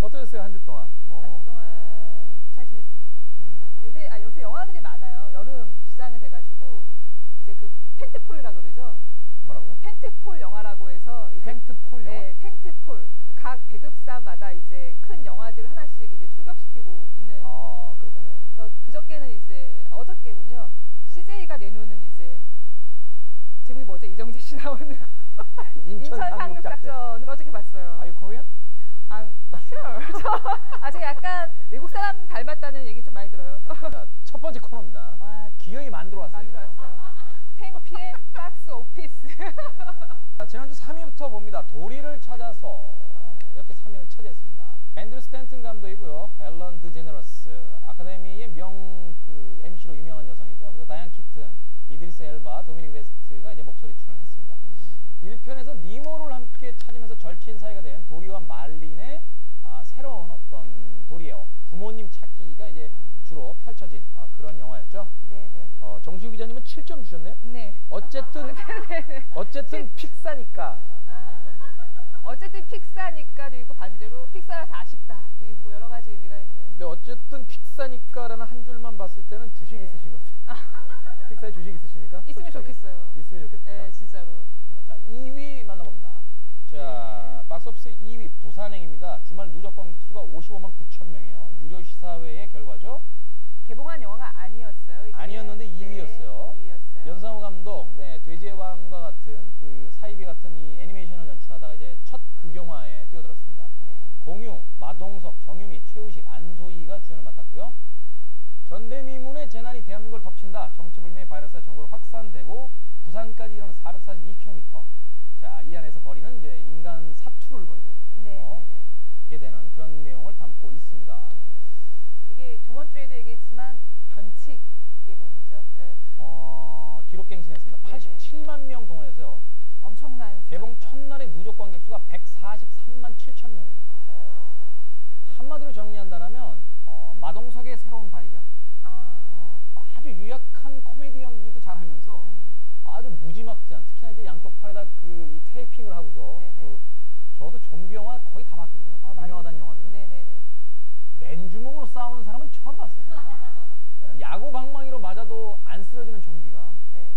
어떠셨어요 한 주 동안? 한 주 동안 잘 지냈습니다. 요새 영화들이 많아요. 여름 시장이 돼가지고 이제 그 텐트폴이라 그러죠. 뭐라고요? 텐트폴 영화라고 해서 이제 텐트폴 영화? 네, 텐트폴. 각 배급사마다 이제 큰 영화들을 하나씩 이제 출격시키고 있는. 아 그렇군요. 그래서 그저께는 이제 어저께군요. CJ가 내놓는 이제 제목이 뭐죠? 이정재 씨 나오는 인천 상륙 작전을 어저께 봤어요. Are you Korean? 아, sure. 제가 약간 외국 사람 닮았다는 얘기 좀 많이 들어요. 자, 첫 번째 코너입니다. 와, 기영이 만들어 왔어요. 10pm 박스 오피스. 지난주 3위부터 봅니다. 도리를 찾아서 이렇게 3위를 차지했습니다. 앤드류 스탠튼 감독이고요. 앨런 드제네러스 아카데미의 그 MC로 유명한 여성이죠. 그리고 다이안 키튼, 이드리스 엘바, 도미닉 웨스트가 이제 목소리 출연을 했습니다. 1편에서 니모를 함께 찾으면서 절친 사이가 된 도리와 말린의 새로운 어떤 도리의 부모님 찾기가 이제 주로 펼쳐진 그런 영화였죠. 네네. 정시우 기자님은 7점 주셨네요. 네. 어쨌든 픽사니까. 어쨌든 픽사니까도 있고 반대로 픽사라서 아쉽다도 있고 여러 가지 의미가 있는. 근데 어쨌든 픽사니까라는 한 줄만 봤을 때는 주식 있으신 것 같아요. 픽사에 주식 있으십니까? 있으면 솔직하게. 좋겠어요. 있으면 좋겠다. 네, 진짜로. 자, 2위 만나봅니다. 자, 박스오피스 2위 부산행입니다. 주말 누적 관객 수가 55만 9천 명이에요. 유료 시사회의 결과죠. 개봉한 영화가 아니었어요. 이게. 아니었는데 2위였어요. 네, 2위였어요. 연상호 감독, 네, 돼지의 왕과 같은 그 사이비 같은 이 애니메이션을 연출하다가 이제 첫 극영화에 뛰어들었습니다. 네. 공유, 마동석, 정유미, 최우식, 안소희가 주연을 맡았고요. 전대미문의 재난이 대한민국을 덮친다. 정체불명의 바이러스가 전국으로 확산되고 부산까지 이르는 442km. 자, 이 안에서 벌이는 이제 인간 사투를 벌이고 있게 되는 그런 내용을 담고 있습니다. 네. 이게 저번 주에도 얘기했지만 변칙 개봉이죠. 네. 기록갱신했습니다. 87만 명 동원해서요. 엄청난 개봉 수준이다. 첫날의 누적 관객 수가 143만 7천 명이에요. 한마디로 정리한다면 마동석의 새로운 발견. 아주 유약한 코미디 연기도 잘하면서 아주 무지막지한, 특히나 이제 양쪽 팔에다 이 테이핑을 하고서 저도 좀비 영화 거의 다 봤거든요. 유명하다는 영화들은. 네네네. 맨주먹으로 싸우는 사람은 처음 봤어요. 네. 야구 방망이로 맞아도 안 쓰러지는 좀비가 네.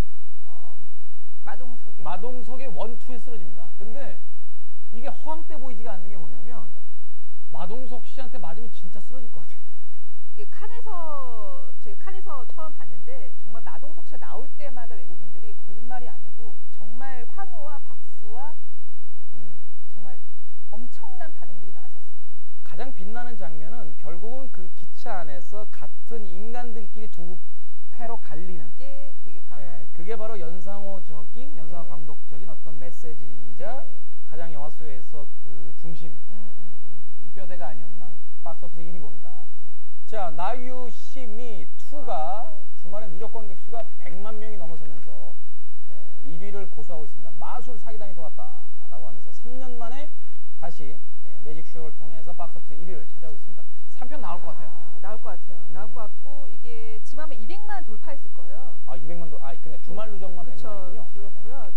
마동석의 원투에 쓰러집니다. 근데 이게 허황돼 보이지가 않는 게 뭐냐면 마동석 씨한테 맞으면 진짜 쓰러질 것 같아요. 이게 저희가 칸에서 처음 봤는데 정말 마동석 씨가 나올 때마다 외국인들이 거짓말이 아니고 정말 환호와 박수와 정말 엄청난 반응들이 나왔었어요. 가장 빛나는 장면은 결국은 그 기차 안에서 같은 인간들끼리 두 패로 갈리는 게 되게 강한. 그게 바로 연상호 감독적인 어떤 메시지이자 가장 영화 속에서 그 중심 뼈대가 아니었나. 박스오피스 1위 봅니다. 자, 나유시미 2가 주말에 누적 관객 수가 100만 명이 넘어서면서 1위를 고수하고 있습니다. 마술 사기단이 돌았다라고 하면서 3년 만에 다시 매직쇼를 통해서 박스오피스 1위를 차지하고 있습니다. 3편 나올 것 같아요. 나올 것 같아요. 나올 것 같고 이게 지금 하면 200만 돌파했을 거예요. 200만 그러니까 주말 누적만 100만이군요. 그렇고요.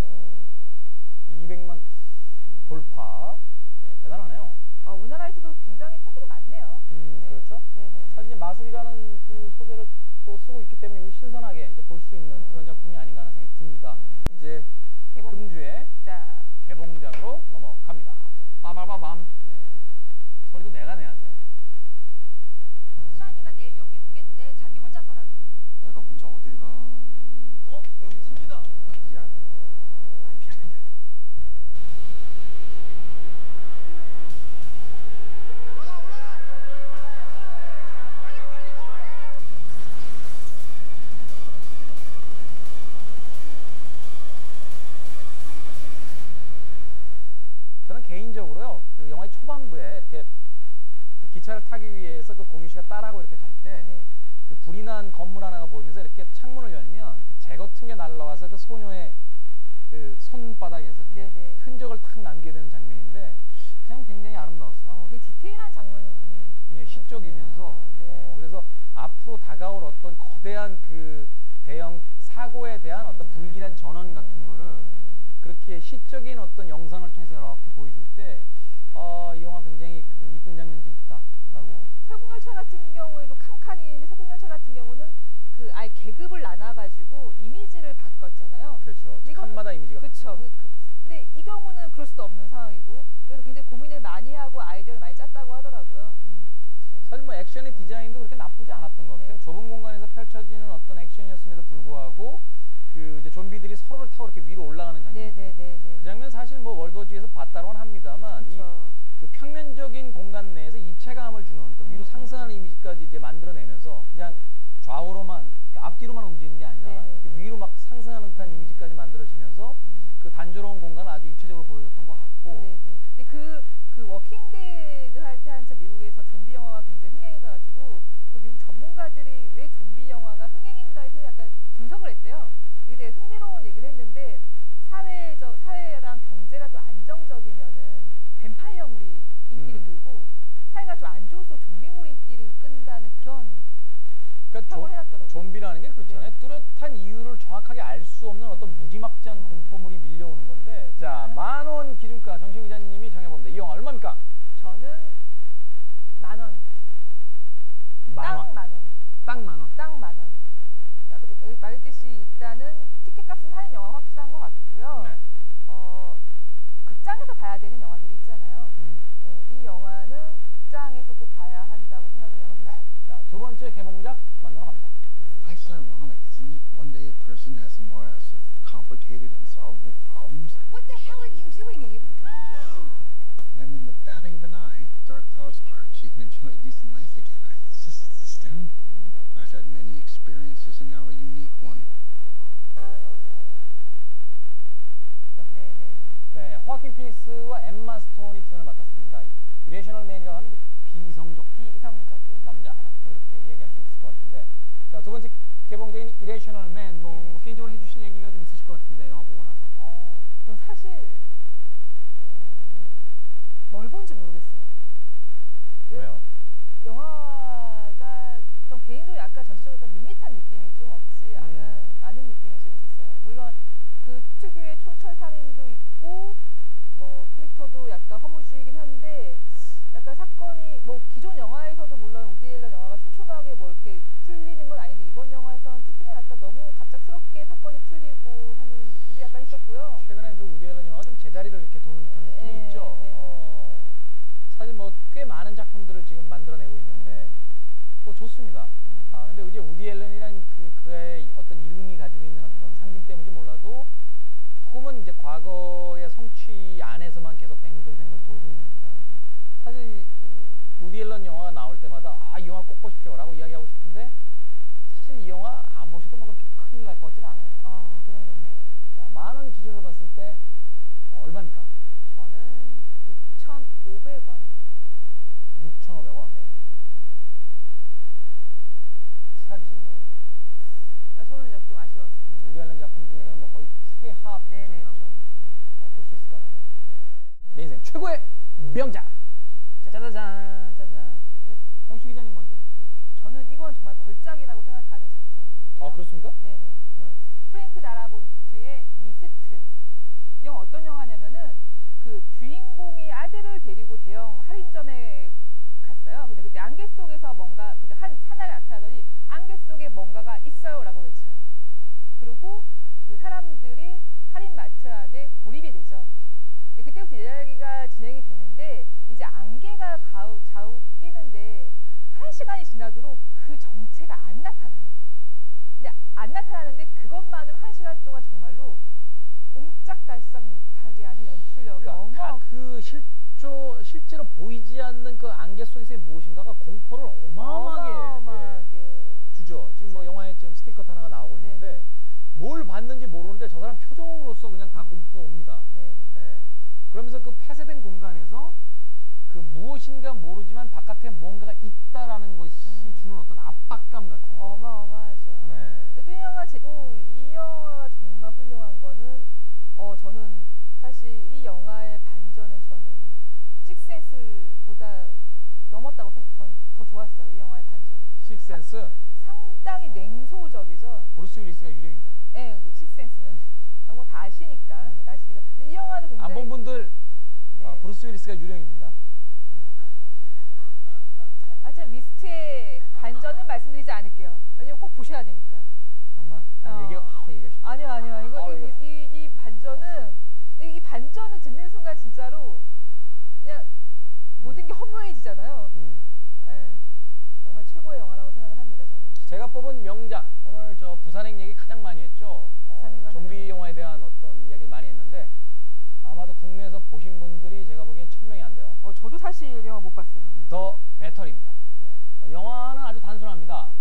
200만 돌파. 네, 대단하네요. 우리나라에서도 굉장히 팬들이 많네요. 그렇죠. 사실 이제 마술이라는 그 소재를 또 쓰고 있기 때문에 굉장히 신선하게 이제 볼 수 있는 그런 작품이 아닌가 하는 생각이 듭니다. 이제 금주에 개봉작으로 넘어갑니다. 자, 빠바바밤. 네. 소리도 내가 내야 돼. 수환이가 내일 여길 오겠대. 자기 혼자서라도. 애가 혼자 어딜 가? 집니다. 야, 미안해. 저는 개인적으로요, 그 영화의 초반부에 이렇게 그 기차를 타기 위해서 그 공유 씨가 딸하고 이렇게 갈 때 그 불이 난 건물 하나가 보이면서 이렇게 창문을 열면 그 재 같은 게 날라와서 그 소녀의 그 손바닥에서 이렇게 흔적을 탁 남게 되는 장면인데 그냥 굉장히 아름다웠어요. 그 디테일한 장면을 많이. 시적이면서 그래서 앞으로 다가올 어떤 거대한 그 대형 사고에 대한 어떤 불길한 전원 같은 거를 그렇게 시적인 어떤 영상을 통해서 이렇게 보여줄 때 이 영화 굉장히 그 이쁜 장면 계급을 나눠가지고 이미지를 바꿨잖아요. 그렇죠. 칸마다 이미지가 그렇죠. 근데 이 경우는 그럴 수도 없는 상황이고 그래서 굉장히 고민을 많이 하고 아이디어를 많이 짰다고 하더라고요. 네. 사실 뭐 액션의 디자인도 그렇게 나쁘지 않았던 것 같아요. 네. 좁은 공간에서 펼쳐지는 어떤 액션이었음에도 불구하고 그 이제 좀비들이 서로를 타고 이렇게 위로 올라가는 장면. 그 장면 사실 뭐 월드워즈에서 봤다고는 합니다만 그쵸. 그 평면적인 공간 내에서 입체감을 주는 그러니까 위로 상승하는 이미지까지 이제 만들어내면서 그냥 좌우로만 그러니까 앞뒤로만 움직이는 게 아니라 이렇게 위로 막 상승하는 듯한 이미지까지 만들어지면서 그 단조로운 공간을 아주 입체적으로 보여줬던 것 같고. 근데 그 워킹데드 할 때 한참 미국에서 좀비 영화가 굉장히 흥행해가지고 그 미국 전문가들이 왜 좀비 영화가 흥행인가에 대해서 약간 분석을 했대요. 이게 되게 흥미로운 얘기를 했는데 사회랑 경제가 좀 안정적이면은 뱀파이어물이 인기를 끌고 사회가 좀 안 좋을수록 좀비물이 인기를 끈다는 그런 평을 해놨더라고요. 좀비라는 게 그렇잖아요. 뚜렷한 이유를 정확하게 알 수 없는 어떤 무지막지한 공포물이 밀려오는 건데 자, 10,000원 기준가 정식 기자님이 정해봅니다. 이 영화 얼마입니까? 저는 10,000원. 딱 10,000원. 딱 10,000원. 딱 10,000원. 말했듯이 일단은 티켓 값은 하는 영화 확실한 것 같고요. 네. 극장에서 봐야 되는 영화들이 있잖아요. 네, 이 영화는 극장에서 꼭 봐야 한다고 생각을 해요. 네. 자, 두 번째 개봉작 만나러 갑니다. Life's ironic, isn't it? One day a person has a morass of complicated, unsolvable problems. What the hell are you doing, Abe? And then in the batting of an eye, dark clouds part, she can enjoy a decent life again. It's astounding. I've had many experiences and now a unique one. 네, 호아킨 피닉스와 엠마 스톤이 주연을 맡았습니다. 이레셔널 맨이라고 하면 비이성적인 남자 뭐 이렇게 얘기할 수 있을 것 같은데 자, 두 번째 개봉작인 이레셔널 맨 뭐 개인적으로 해주실 얘기가 좀 있으실 것 같은데 영화 보고 나서 전 사실 뭘 본지 모르겠어요. 왜요? 영화가 전 개인적으로 약간 전체적으로 약간 밋밋한 느낌이 좀 없지 않은 느낌이 좀 있었어요. 물론 그 특유의 촌철살인도 있고 뭐 캐릭터도 약간 허무주의긴 한데 약간 사건이 뭐 기존 영화에서도 물론 우디 앨런 영화가 촘촘하게 뭐 이렇게 풀리는 건 아닌데 이번 영화에서는 특히나 약간 너무 갑작스럽게 사건이 풀리고 하는 느낌도 약간 있었고요. 최근에 그 우디 앨런 영화가 좀 제자리를 이렇게 도는 듯한 느낌이 있죠. 사실 뭐 꽤 많은 작품들을 지금 만들어내고 있는데 뭐 좋습니다. 근데 이제 우디 앨런이란 그의 어떤 이름이 가지고 있는 어떤 상징 때문인지 몰라도 조금은 이제 과거의 성취 안에서만 계속 뱅글뱅글 돌고 있는 듯한 사실 우디 앨런 영화가 나올 때마다 이 영화 꼭 보십시오라고 이야기하고 싶은데 사실 이 영화 안 보셔도 뭐 그렇게 큰일 날 것 같지는 않아요. 그 정도네. 자, 10,000원 기준으로 봤을 때 얼마입니까? 저는 6,500원 정도. 6,500원. 네. 최악이시네요. 저는 좀 아쉬웠습니다. 우디 앨런 작품 중에서는 뭐 거의 최하 수준이라고 볼 수 있을 것 같아요. 내 인생 최고의 명작. 짜자잔, 짜잔. 정식 기자님 먼저 소개해 주시죠. 저는 이건 정말 걸작이라고 생각하는 작품인데요. 그렇습니까? 네네. 프랭크 다라본트의 미스트. 이 영화 어떤 영화냐면은 그 주인공이 아들을 데리고 대형 할인점에 갔어요. 근데 그때 안개 속에서 뭔가 그때 사나이 나타나더니 안개 속에 뭔가가 있어요라고 외쳐요. 그리고 그 사람들이 할인마트 안에 고립이 되죠. 그때부터 이야기가 진행이 되는데 이제 안개가 자욱 끼는데 1시간이 지나도록 그 정체가 안 나타나요. 근데 안 나타나는데 그것만으로 1시간 동안 정말로 옴짝달싹 못하게 하는 연출력이 실제로 보이지 않는 그 안개 속에서의 무엇인가가 공포를 어마어마하게 주죠. 지금 뭐 영화에 지금 스티커 하나가 나오고 있는데 뭘 봤는지 모르는데 저 사람 표정으로서 그냥 다 공포가 옵니다. 그러면서 그 폐쇄된 공간에서 그 무엇인가 모르지만 바깥에 뭔가가 있다라는 것이 주는 어떤 압박감 같은 거. 어마어마하죠. 또 이 영화가 정말 훌륭한 거는 저는 사실 이 영화의 반전은 저는 식센스보다 넘었다고 저는 더 좋았어요. 이 영화의 반전. 식센스? 상당히 냉소적이죠. 브루스 윌리스가 유령이잖아. 네, 식센스는 뭐 다 아시니까. 근데 이 영화도 굉장히 안 본 분들 브루스 윌리스가 유령입니다. 미스트의 반전은 말씀드리지 않을게요. 왜냐면 꼭 보셔야 되니까. 정말 얘기하시고. 아니요. 이거 이 반전은 이 반전을 듣는 순간 진짜로 그냥 모든 게 허무해지잖아요. 예, 정말 최고의 영화라고 생각을 합니다. 저는. 제가 뽑은 명작 오늘 저 부산행 얘기 가장 많이 했죠. 좀비 영화에 대한 어떤 이야기를 많이 했는데 아마도 국내에서 보신 분들이 제가 보기엔 1000명이 안 돼요. 저도 사실 영화 못 봤어요. 더 배터리입니다. 네. 영화는 아주 단순합니다.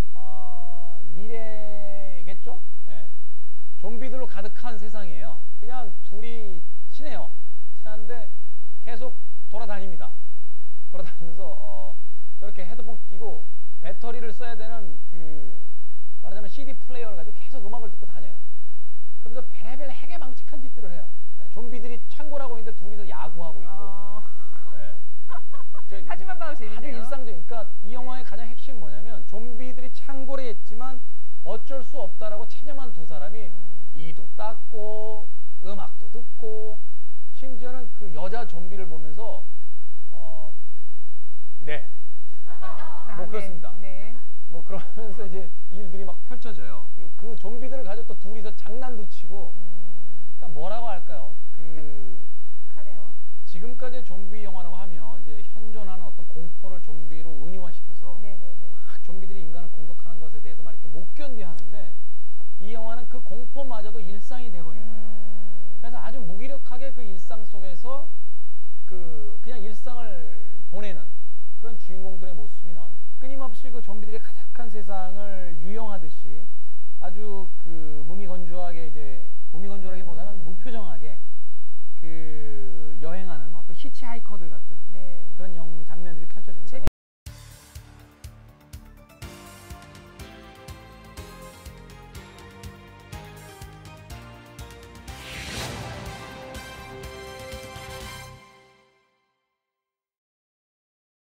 미래겠죠? 네. 좀비들로 가득한 세상이에요. 그냥 둘이 친해요. 친한데 계속 돌아다닙니다. 돌아다니면서 저렇게 헤드폰 끼고 배터리를 써야 되는 말하자면 CD 플레이어를 가지고 계속 음악을 듣고 다녀요. 그러면서 별의별 해괴망측한 짓들을 해요. 네. 좀비들이 창궐하고 있는데 둘이서 야구하고 있고. 네. 사진만 봐도 재밌네요. 아주 일상적인. 그러니까 이 영화의 가장 핵심이 뭐냐면 좀비들이 창궐에 있지만 어쩔 수 없다라고 체념한 두 사람이 이도 닦고 음악도 듣고 심지어는 그 여자 좀비를 보면서 뭐 그렇습니다. 네. 뭐 그러면서 이제 일들이 막 펼쳐져요. 그 좀비들을 가지고 또 둘이서 장난도 치고. 그러니까 뭐라고 할까요? 하네요. 지금까지의 좀비 영화라고 하면 이제 현존하는 어떤 공포를 좀비로 은유화시켜서 막 좀비들이 인간을 공격하는 것에 대해서 막 이렇게 못 견디하는데 이 영화는 그 공포마저도 일상이 돼버린 거예요. 그래서 아주 무기력하게 그 일상 속에서 그냥 일상을 보내는 그런 주인공들의 모습이 나옵니다. 끊임없이 그 좀비들이 가득한 세상을 유영하듯이 아주 무미건조